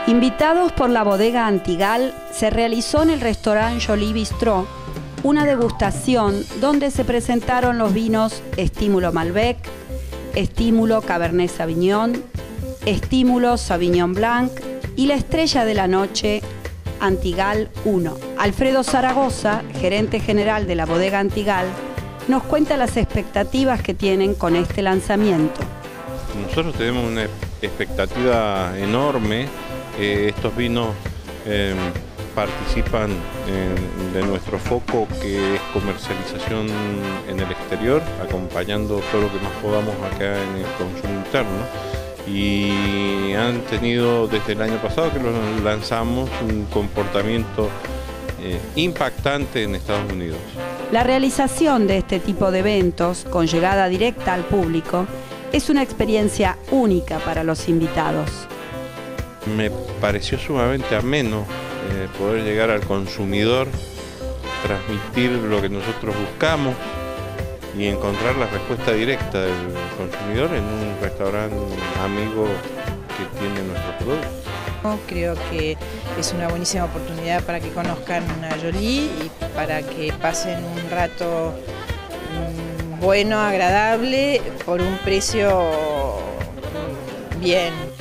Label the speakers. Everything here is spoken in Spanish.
Speaker 1: Invitados por la bodega Antigal, se realizó en el restaurante Jolie Bistrot una degustación donde se presentaron los vinos Estímulo Malbec, Estímulo Cabernet Sauvignon, Estímulo Sauvignon Blanc y la estrella de la noche Antigal 1. Alfredo Zaragoza, gerente general de la bodega Antigal, nos cuenta las expectativas que tienen con este lanzamiento.
Speaker 2: Nosotros tenemos una expectativa enorme. Estos vinos participan de nuestro foco, que es comercialización en el exterior, acompañando todo lo que más podamos acá en el consumo interno. Y han tenido desde el año pasado que los lanzamos un comportamiento impactante en Estados Unidos.
Speaker 1: La realización de este tipo de eventos con llegada directa al público es una experiencia única para los invitados.
Speaker 2: Me pareció sumamente ameno poder llegar al consumidor, transmitir lo que nosotros buscamos y encontrar la respuesta directa del consumidor en un restaurante amigo que tiene nuestros productos.
Speaker 3: Creo que es una buenísima oportunidad para que conozcan a Jolie y para que pasen un rato bueno, agradable, por un precio bien.